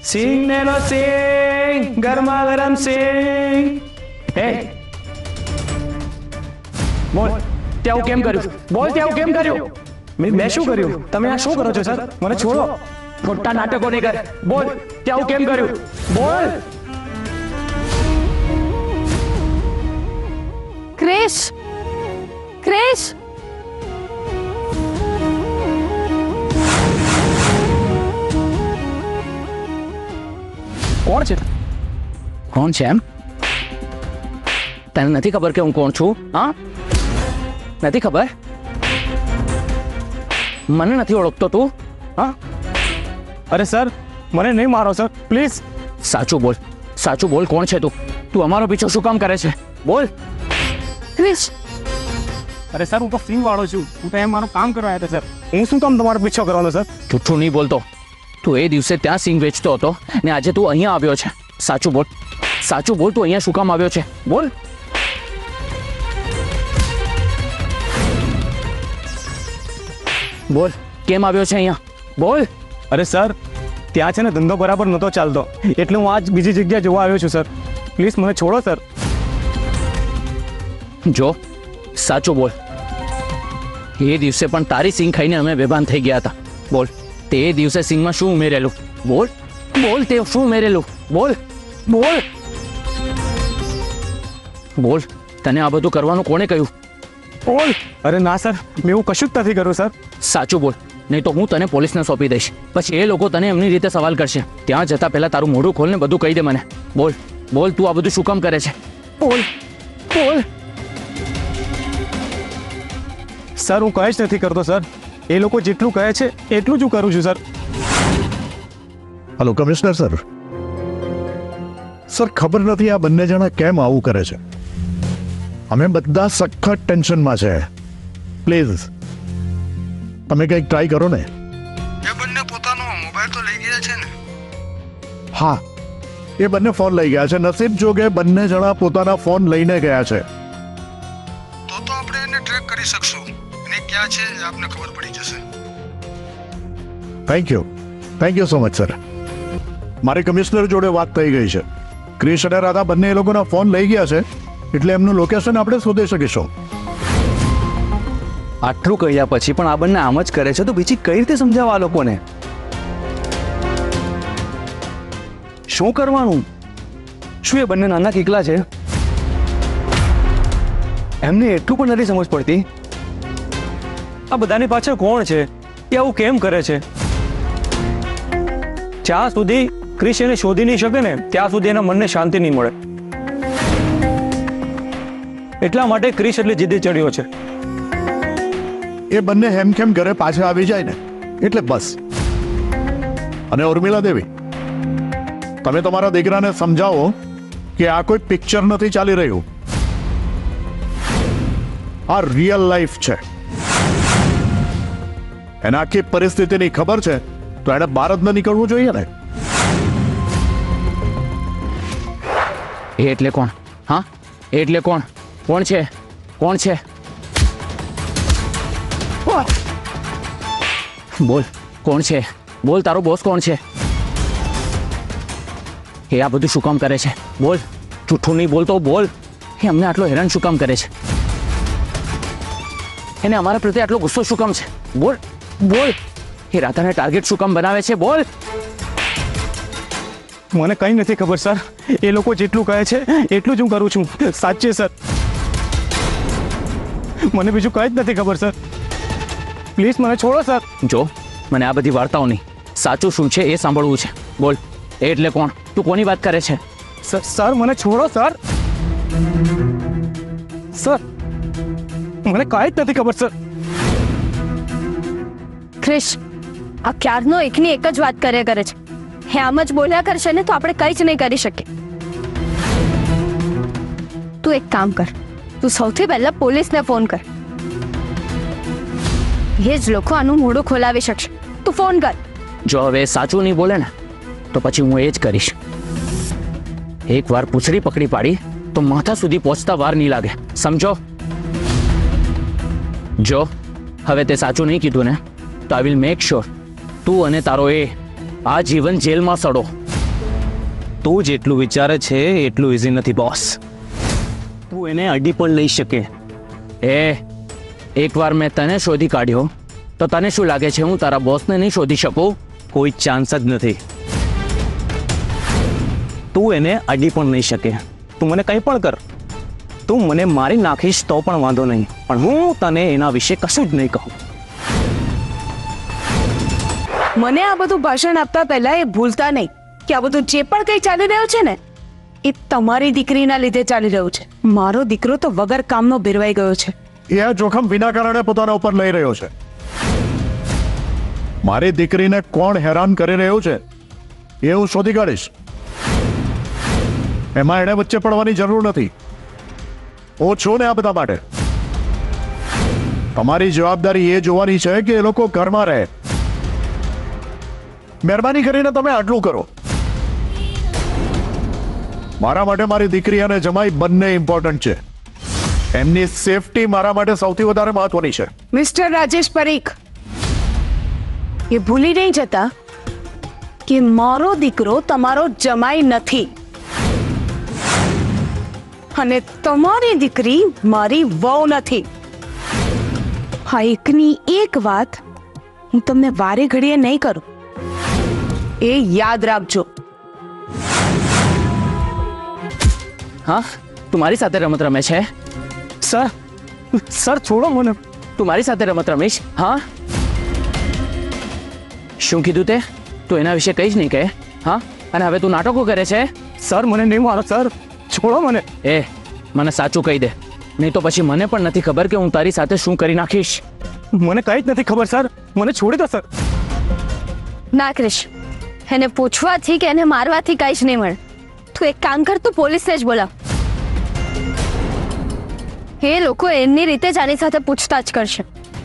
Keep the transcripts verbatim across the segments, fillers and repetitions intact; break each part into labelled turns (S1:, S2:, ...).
S1: સિંગ ને લો સિંગ, ગરમા ગરમ સિંગ. એ બોલ, ત્યાં કેમ કર્યું? બોલ, ત્યાં કેમ કર્યું? મેં મેં શું કર્યું? તમે આ શું કરો છો સર? મને છોડો. ખોટા નાટકો નહીં કર. બોલ, ત્યાં કેમ કર્યું? બોલ.
S2: ક્રિશ, ક્રિશ.
S1: કોણ છે?
S3: કોણ છે એમ? તને નથી ખબર કે હું કોણ છું? હા, નથી ખબર? મને નથી ઓળખતો તું? હા?
S1: અરે સર, મને નહીં મારો સર, પ્લીઝ.
S3: સાચું બોલ, સાચું બોલ, કોણ છે તું? તું અમારો પીછો શું કામ કરે છે? બોલ.
S2: ક્રિશ,
S1: અરે સર, હું તો સિંગ વાળો છું. હું તો એમ મારું કામ કરવા આવ્યો સર. હું શું કામ તમારો પીછો કરવાનો સર?
S3: જૂઠું નહીં બોલતો. તું એ દિવસે ત્યાં સિંગ વેચતો હતો ને આજે તું અહીંયા આવ્યો છે. સાચું બોલ, સાચું બોલ, તું અહીંયા શું કામ આવ્યો છે? બોલ. બોલ, કેમ આવ્યો છે અહીંયા? બોલ.
S1: અરે સર, ત્યાં છે ને ધંધો બરાબર નહોતો ચાલતો, એટલે હું આજ બીજી જગ્યાએ જોવા આવ્યો છું સર. પ્લીઝ મને છોડો સર.
S3: જો, સાચું બોલ. એ દિવસે પણ તારી સિંગ ખાઈને અમે બેભાન થઈ ગયા હતા. બોલ, તે દિવસે સિંગમાં શું ઉમેરેલું? બોલ, બોલ, તે શું ઉમેરેલું? બોલ, બોલ, બોલ. તને આ બધું કરવાનું કોણે કહ્યું? બોલ.
S1: અરે ના સર, મેં એવું કશું જ નથી કર્યું સર.
S3: સાચું બોલ, નહીં તો હું તને પોલીસને સોંપી દઈશ. પછી એ લોકો તને એમની રીતે સવાલ કરશે. ત્યાં જતા પહેલા તારું મોઢું ખોલને બધું કહી દે મને. બોલ, બોલ, તું આ બધું શું કામ કરે છે? બોલ, બોલ.
S1: સર, હું કંઈ જ નથી કરતો સર. એ લોકો જેટલું કહે છે એટલું જ હું કરું છું sir.
S4: Hello commissioner sir. Sir, ખબર નથી આ બંને જણા કેમ આવું કરે છે. અમે બધા સખત ટેન્શનમાં છે. પ્લીઝ તમે કંઈક ટ્રાય કરો ને.
S5: એ બંને પોતાનો મોબાઈલ તો લઈ ગયા છે ને?
S4: હા, એ બંને ફોન લઈ ગયા છે. નસીબ જોગે બંને જણા પોતાના ફોન લઈને ગયા છે.
S5: તો તો આપણે એને ટ્રેક કરી શકશું. અને ક્યાં છે એ આપને ખબર પડી જશે.
S4: Thank you, thank you so much sir. મારી કમિશનર જોડે વાત થઈ ગઈ છે. ક્રિશ અને રાધા બંને એ લોકોના ફોન લઈ ગયા છે, એટલે એમનું લોકેશન આપણે શોધી શકીશું.
S6: આટલું કહ્યા પછી પણ આ બંને આમ જ કરે છે તો બીજી કઈ રીતે સમજાવવા આ લોકોને? શું કરવાનું? શું એ બંને નાના કીકલા છે? એમને એટલું પણ નથી સમજ પડતી.
S1: આ બધાની પાછળ કોણ છે? એ આવું કેમ કરે છે? જ્યાં સુધી ક્રિશ એને શોધી નહીં શકે ને ત્યાં સુધી એના મનને શાંતિ નહીં મળે. એટલા માટે ક્રિશ એટલે જીદે ચડ્યો છે.
S4: એ બંને હેમખેમ ઘરે પાછા આવી જાય ને એટલે બસ. અને ઉર્મિલા દેવી, તમે તમારા દીકરાને સમજાવો કે આ કોઈ પિક્ચર નથી ચાલી રહ્યું. આ રિયલ લાઈફ છે. એને આખી પરિસ્થિતિની ખબર છે તો એને બહાર જ ન નીકળવું જોઈએ ને.
S3: એ એટલે કોણ? હા, એ એટલે કોણ? કોણ છે? કોણ છે? બોલ, કોણ છે? બોલ, તારો બોસ કોણ છે? એ આ બધું શું કામ કરે છે? બોલ, જૂઠું નહીં બોલતો. બોલ, એ અમને આટલો હેરાન શું કામ કરે છે? એને અમારા પ્રત્યે આટલો ગુસ્સો શું કામ છે? બોલ, બોલ. એ રાધાને ટાર્ગેટ શું કામ બનાવે છે? બોલ.
S1: મને કંઈ નથી ખબર સર. એ લોકો જેટલું કહે છે એટલું જ હું કરું છું. સાચે સર, મને બીજું કંઈ જ નથી ખબર સર. પ્લીઝ મને છોડો સર.
S3: જો, મને આ બધી વાર્તાઓ નહીં, સાચું શું છે એ સાંભળવું છે. બોલ, એ એટલે કોણ? તું કોની વાત કરે છે?
S1: સર, સર મને છોડો સર. સર, મને કાંઈ જ નથી ખબર સર.
S2: ક્રિશ, આ ક્યારનો એકની એક જ વાત કરે કરે છે. હે આમ જ બોલ્યા કરશે ને તો આપણે કંઈ જ નહીં કરી શકીએ. તું એક કામ કર, તું સૌથી પહેલા પોલીસને ફોન કર. એ જ લોકો આનું મોઢું ખોલાવી શકશે. તું ફોન કર.
S3: જો હવે સાચું નહીં બોલે ને તો પછી હું એ જ કરીશ. એકવાર પૂંછડી પકડી પાડી તો માથા સુધી પહોંચતા વાર નહીં લાગે, સમજો? જો હવે તે સાચું નહીં કીધું ને તો આઈ વિલ મેક શ્યોર તું અને તારો એ આ જીવન જેલમાં સડો.
S6: તું જેટલું વિચારે છે એટલું ઇઝી નથી બોસ. તું એને અડી પણ લઈ શકે.
S3: એ એકવાર મેં તને શોધી કાઢ્યો તો તને શું લાગે છે હું તારા બોસને નહીં શોધી શકું?
S6: કોઈ ચાન્સ જ નથી. તું એને અડી પણ નહીં શકે. તું મને કંઈ પણ કર, તું મને મારી નાખીશ તો પણ વાંધો નહીં, પણ હું તને એના વિશે કશું જ નહીં કહું.
S7: મને આ બધું ભાષણ આપતા પહેલા એ ભૂલતા નહીં કે આ બધું જે પણ કંઈ ચાલી રહ્યું છે ને એ તમારી દીકરીના લીધે ચાલી રહ્યું છે. મારો દીકરો તો વગર કામનો બેરવાઈ ગયો છે.
S4: એ આ જોખમ વિના કારણે પોતાના ઉપર લઈ રહ્યો છે. મારી દીકરીને કોણ હેરાન કરી રહ્યું છે એ હું શોધી કાઢીશ. એમાં એને વચ્ચે પડવાની જરૂર નથી. હું છું ને આ બધા માટે. તમારી જવાબદારી એ જોવાની છે કે એ લોકો ઘરમાં રહે. મહેરબાની કરીને તમે આટલું કરો. મારા માટે મારી દીકરી અને જમાઈ બંને ઇમ્પોર્ટન્ટ છે. એમની સેફટી મારા માટે સૌથી વધારે મહત્વની છે.
S7: મિસ્ટર રાજેશ પરીખ, એ ભૂલી નહીં જતા કે મારો દીકરો તમારો જમાઈ નથી અને તમારી દીકરી મારી વહુ નથી. હા, એકની એક વાત હું તમને વારે ઘડીએ નહીં કરું, એ યાદ રાખજો.
S3: હા, તું મારી સાથે રમત રમે છે?
S6: સર સર છોડો મને.
S3: તું મારી સાથે રમત રમીશ? હા, શું કીધું તે? તું એના વિશે કંઈ જ નહીં કહે. હા, અને હવે તું નાટકો કરે છે?
S6: સર મને નહીં મારો સર, છોડો મને.
S3: એ મને સાચું કહી દે, નહીં તો પછી મને પણ નથી ખબર કે હું તારી સાથે શું કરી નાખીશ.
S6: મને કંઈ જ નથી ખબર સર, મને છોડી દો સર.
S2: ના ક્રિશ, એને પૂછવાથી કે એને મારવાથી કાંઈ જ નહીં મળે. તું એક કામ કર, તું પોલીસને જ બોલાવ. એ લોકો એમની રીતે જ આની સાથે પૂછતાછ કરશે.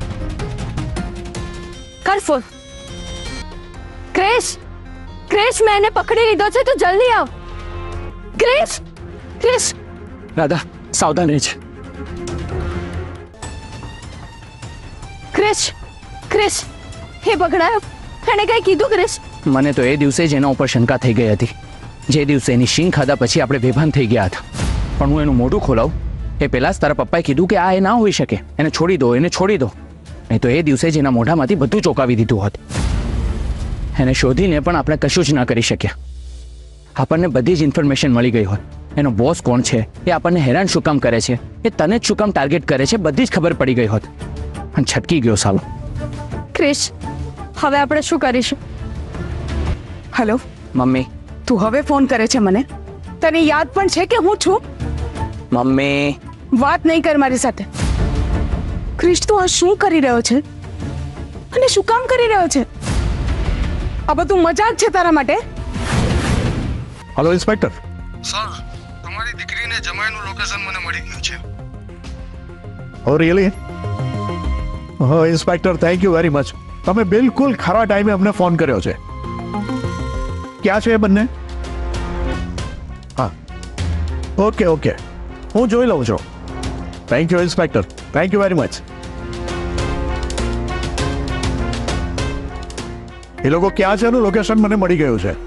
S2: કર ફોન. ક્રિશ, ક્રિશ, મેં એને પકડી લીધો છે, તું જલ્દી આવ. ક્રિશ, ક્રિશ.
S3: રાધા, સાવધાન રહેજે.
S2: ક્રિશ, ક્રિશ, હે બગડાયો, એને કઈ કીધું ક્રિશ?
S3: મને તો એ દિવસે જ એના ઉપર શંકા થઈ ગઈ હતી. જે દિવસે એની શીંગ ખાધા પછી આપણે બેભાન થઈ ગયા હતા. પણ હું એનું મોઢું ખોલાવું એ પહેલા જ તારા પપ્પાએ કીધું કે આ એ ના હોઈ શકે, એને છોડી દો, એને છોડી દો. નહીં તો એ દિવસે જ એના મોઢામાંથી બધું ચોંકાવી દીધું હોત. એને શોધીને પણ આપણે કશું જ ના કરી શક્યા. આપણને બધી જ ઇન્ફોર્મેશન મળી ગઈ હોત. એનો બોસ કોણ છે, એ આપણને હેરાન શું કામ કરે છે, એ તને જ શું કામ ટાર્ગેટ કરે છે, બધી જ ખબર પડી ગઈ હોત. અને છટકી ગયો સાલો.
S2: ક્રિશ, હવે આપણે શું કરીશું?
S7: Hello
S3: mummy.
S7: તું હવે ફોન કરે છે મને? તને યાદ પણ છે કે હું છું?
S3: મમ્મી.
S7: વાત નહીં કર મારી સાથે. ક્રિશ, તું આ શું કરી રહ્યો છે અને શું કામ કરી રહ્યો છે? આ બધું મજાક છે તારા માટે?
S4: Hello inspector.
S5: સર, તમારી દીકરીને જમાઈનું લોકેશન મને મળી ગયું છે.
S4: Oh really? હા inspector, thank you very much. તમે બિલકુલ ખરા ટાઈમે અમને ફોન કર્યો છે. ક્યાં છે એ બંને? હા, ઓકે ઓકે, હું જોઈ લઉં છું. Thank you inspector, thank you very much. એ લોકો ક્યાં છે એનું લોકેશન મને મળી ગયું છે.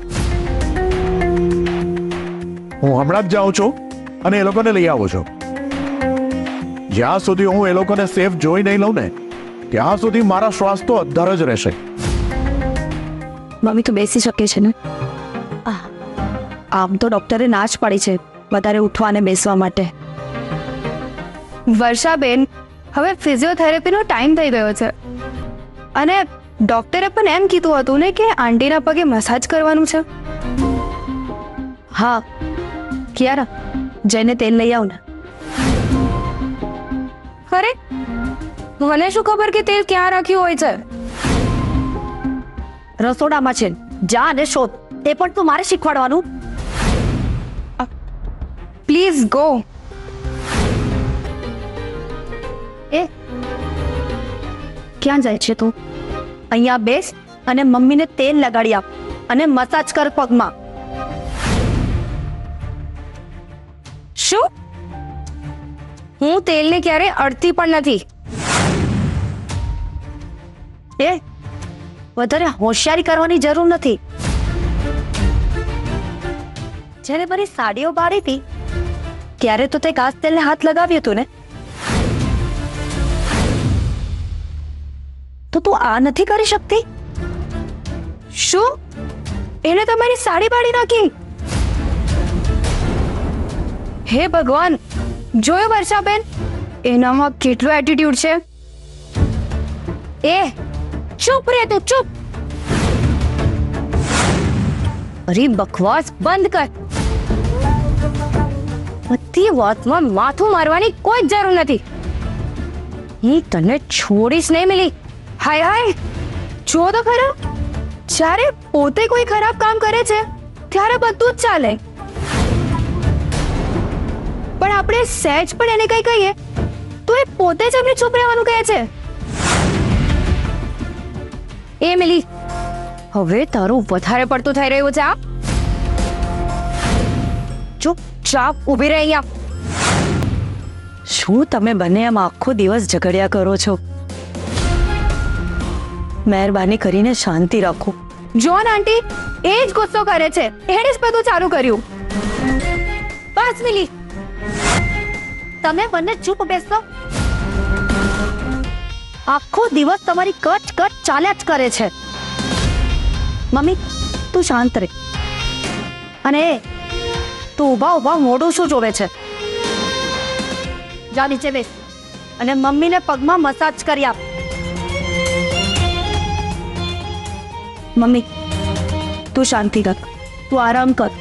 S4: હું હમણાં જ જાઉં છું અને એ લોકોને લઈ આવું છું. જ્યાં સુધી હું એ લોકોને સેફ જોઈ નહીં લઉં ને ત્યાં સુધી મારા શ્વાસ તો અદ્ધર જ રહેશે.
S2: મમ્મી, તું બેસી શકે છે ને? આહ, આમ તો ડોક્ટરે ના જ પાડી છે વધારે ઉઠવા અને બેસવા માટે. વર્ષાબેન, હવે ફિઝિયોથેરાપીનો ટાઈમ થઈ ગયો છે અને ડોક્ટરે પણ એમ કીધું હતું ને કે આંટીના પગે મસાજ કરવાનું છે. હા કિયારા, જઈને તેલ લઈ આવ ને. અરે, મને શું ખબર કે તેલ ક્યાં રાખ્યું હોય છે? રસોડામાં છે, જા અને શોધ. તે પણ તું મારે શીખવાડવાનું? Please go. એ ક્યાં જાય છે તું? અહીંયા બેસ અને મમ્મીને તેલ લગાડી આપ અને મસાજ કર પગમાં. શું? હું તેલને ક્યારે અડતી પણ નથી. એ વધારે હોશિયારી કરવાની જરૂર નથી.
S8: જ્યારે મારી સાડીઓ બાળી હતી ત્યારે તો તે કાચ તેલને હાથ લગાવ્યું હતું ને, તો તું આ નથી કરી શકતી?
S2: શું? એને તમારી સાડી પાડી નાખી? હે ભગવાન, જોયું વર્ષાબેન, એનામાં કેટલો એટીટ્યુડ છે.
S8: એ ચૂપ રે તું, ચૂપ. અરે બકવાસ બંધ કર. બધી વાતમાં માથું મારવાની કોઈ જ જરૂર નથી. હું તને છોડીશ નહીં મિલી.
S2: હાય હાય, જો તો ખરા, જ્યારે પોતે કોઈ ખરાબ કામ કરે છે ત્યારે બધું જ ચાલે, પણ આપણે સહેજ પણ એને કઈ કહીએ તો એ પોતે જ અમને ચૂપ રહેવાનું કહે છે.
S8: એ મિલી, હવે તારું વધારે પડતું થઈ રહ્યું છે. આ ચૂપચાપ ઊભી રહી અહીંયા. શું તમે બંને આમ આખો દિવસ ઝઘડ્યા કરો છો? મહેરબાની કરીને શાંતિ રાખો.
S2: જોન આંટી એ જ ગુસ્સો કરે છે, એણે જ બધું ચાલુ કર્યું.
S8: બસ મિલી, તમે બંને ચૂપ બેસો. આખો દિવસ તમારી કચ કચ ચાલ્યા જ કરે છે. મમ્મી તું શાંત રહે. અને તું ઊભા ઊભા મોઢું શું જોવે છે? જા નીચે બેસ અને મમ્મીને પગમાં મસાજ કરી આપ. મમ્મી તું શાંતિ રાખ, તું આરામ કર.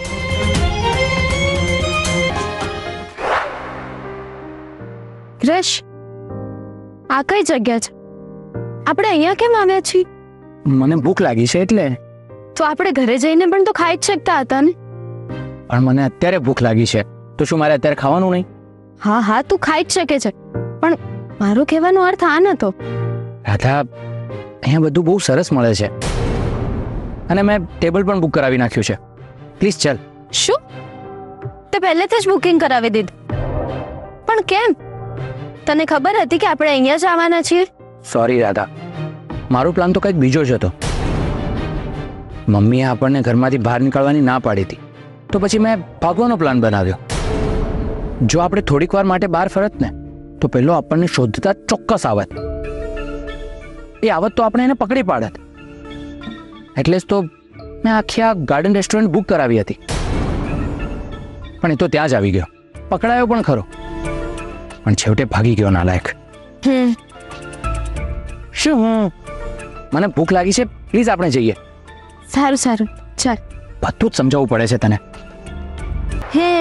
S2: ક્રશ, આ કઈ જગ્યા છે? આપણે અહીંયા કેમ આવ્યા છીએ?
S3: મને ભૂખ લાગી છે એટલે.
S2: તો આપણે ઘરે જઈને પણ તો ખાઈ જ શકતા હતા ને.
S3: પણ મને અત્યારે ભૂખ લાગી છે, તો શું મારે અત્યારે ખાવાનું નહીં?
S2: હા હા, તું ખાઈ જ શકે છે, પણ મારો કહેવાનો અર્થ આ નતો.
S3: રાધા, અહીંયા બધું બહુ સરસ મળે છે અને મેં ટેબલ પણ બુક કરાવી નાખ્યું છે. પ્લીઝ ચાલ.
S2: શું? તે પહેલેથી જ બુકિંગ કરાવી દીધું? પણ કેમ? તને ખબર હતી કે આપણે અહીંયા જ આવવાના છીએ?
S3: સોરી રાધા, મારો પ્લાન તો કંઈક બીજો જ હતો. મમ્મીએ આપણને ઘરમાંથી બહાર નીકળવાની ના પાડી હતી, તો પછી મેં ભાગવાનો પ્લાન બનાવ્યો. જો આપણે થોડીક વાર માટે બહાર ફરત ને તો પેલો આપણને શોધતા ચોક્કસ આવત. એ આવત તો આપણે એને પકડી પાડત. એટલે જ તો મેં આખી આ ગાર્ડન રેસ્ટોરન્ટ બુક કરાવી હતી. પણ એ તો ત્યાં જ આવી ગયો, પકડાયો પણ ખરો, પણ છેવટે ભાગી ગયો નાલાયક.
S2: હમ
S3: શું? હું મને ભૂખ લાગી છે, પ્લીઝ આપણે જઈએ.
S2: સારું સારું, ચાલ.
S3: બધું જ સમજાવવું પડે છે તને.
S2: હે,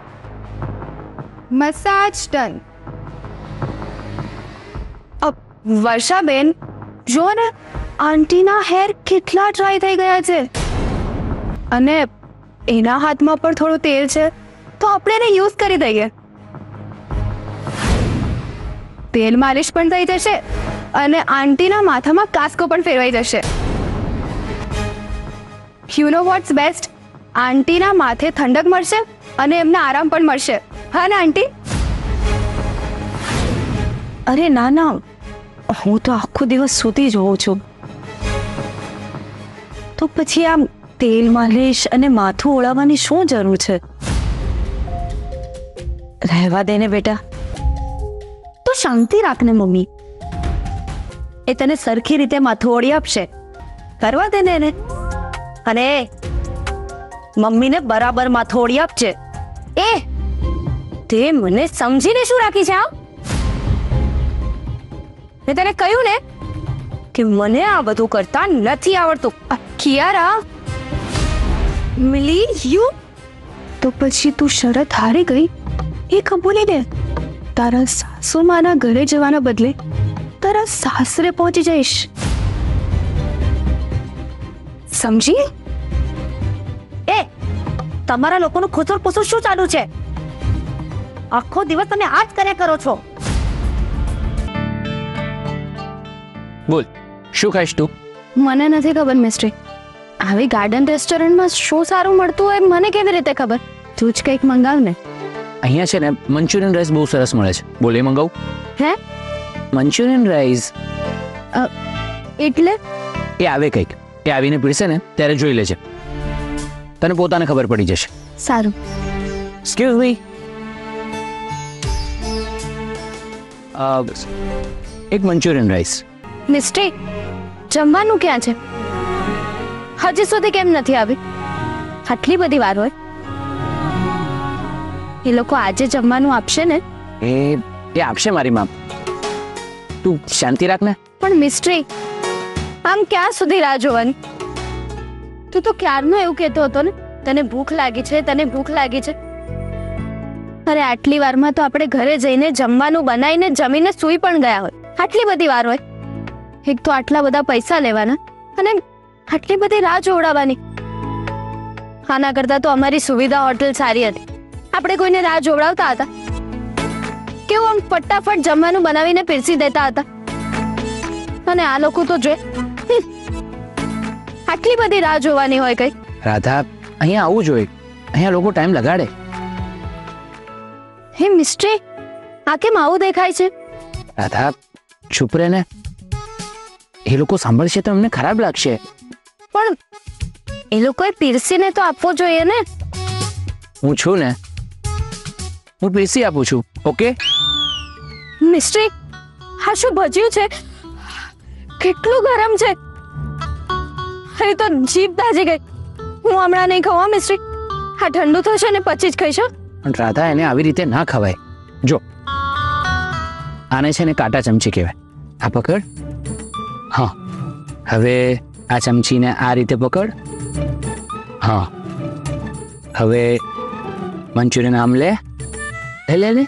S2: મસાજ ડન. વર્ષાબેન, જો ને આંટીના હેર કેટલા ડ્રાય થઈ ગયા છે, અને એના હાથમાં પણ થોડું તેલ છે, તો આપણે એને યુઝ કરી દઈએ. તેલ માલિશ પણ થઈ જશે અને આંટીના માથામાં કાસ્કો પણ ફેરવાઈ જશે. You know what's best? આંટીના માથે ઠંડક મળશે અને એમને આરામ પણ મળશે. હા ને આંટી?
S8: અરે ના ના, હું તો આખો દિવસ સૂતી જ હોઉં છું, તો પછી આમ તેલ માલિશ અને માથું ઓળાવવાની શું જરૂર છે? રહેવા દે ને બેટા, તો શાંતિ રાખને. મમ્મી એ તને સરખી રીતે માથું ઓળી આપશે, કરવા દે ને એને. અને મમ્મીને બરાબર માથું ઓળી આપજે. એ તે મને સમજીને શું રાખી છે? આ મેં તને કહ્યું ને કે મને આ બધું કરતા નથી આવડતું.
S2: કિયારા,
S8: મિલી યુ,
S2: તો પછી તું શરત હારી ગઈ એ કબૂલી દે. તારા સાસુમાના ઘરે જવાના બદલે તારા સાસરે પહોંચી જઈશ, સમજી?
S8: એ તમારા લોકોનું ખુસુર પુસુર શું ચાલુ છે? આખો દિવસ તમે આ જ કર્યા કરો છો.
S3: બોલ, શું ખાઈશ તું?
S2: મને નથી ખબર મિસ્ટ્રી. આવી ગાર્ડન રેસ્ટોરન્ટમાં શું સારું મળતું હોય મને કેવી રીતે ખબર? તું જ કંઈક મંગાવ ને.
S3: અહીંયા છે ને મંચુરિયન રાઈસ બહુ સરસ મળે છે. બોલ, એ મંગાવું?
S2: હે?
S3: મંચુરિયન રાઈસ
S2: એટલે?
S3: એ આવે કંઈક, એ આવીને પીરસે ને ત્યારે જોઈ લેજે, તને પોતાને ખબર પડી જશે.
S2: સારું.
S3: એક્સક્યુઝ મી, એક મંચુરિયન રાઈસ.
S2: મિસ્ટ્રી, જમવાનું ક્યાં છે? હજી સુધી કેમ નથી આવી? આટલી બધી વાર હોય? એ લોકો આજે જમવાનું આપશે ને?
S3: એ એ આપશે મારી માં. તું શાંતિ રાખ ને.
S2: પણ મિસ્ટ્રી, આમ ક્યાં સુધી રાહ જોવાની? તું તો ક્યારનો એવું કહેતો હતો ને, તને ભૂખ લાગી છે, તને ભૂખ લાગી છે. અરે આટલી વારમાં તો આપણે ઘરે જઈને જમવાનું બનાવીને જમીને સૂઈ પણ ગયા હોય. આટલી બધી વાર હોય? એક તો આટલા બધા પૈસા લેવાના અને આટલી બધી રાહ જોવડાવવાની. આના કરતા તો અમારી સુવિધા હોટલ સારી હતી. આપણે કોઈને રાહ જોવડાવતા હતા? કેવું આમ ફટાફટ જમવાનું બનાવીને પીરસી દેતા હતા. અને આ લોકો તો જો આટલી બધી રાહ જોવાની હોય કઈ?
S3: રાધા, અહીંયા આવવું જોઈએ. અહીંયા લોકો ટાઈમ લગાડે.
S2: હે મિસ્ટ્રી, આ કેમ આવું દેખાય છે?
S3: રાધા, ચૂપ રહે ને. એ લોકો સાંભળશે તો એમને ખરાબ લાગશે.
S2: પણ એ લોકોએ પીરસીને તો આપવો જોઈએ ને.
S3: હું છું ને, હું પીરસી આપું છું. ઓકે
S2: મિસ્ટ્રી, આ શું ભજ્યું છે? કેટલું ગરમ છે! એ તો જીભ દાજી ગઈ. હું હમણાં નહીં ખાઉં મિસ્ટ્રી. આ ઠંડુ થશે ને પછી જ ખાઈશ.
S3: પણ રાધા, એને આવી રીતે ના ખવાય. જો, આને છે ને કાંટા ચમચી કહેવાય. આ પકડ. હા, હવે આ ચમચીને આ રીતે પકડ. હા, હવે મંચુરિયન આમ લે. લે લે લે.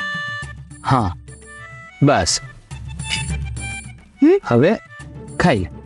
S3: હા, બસ. હવે ખાઈ લે.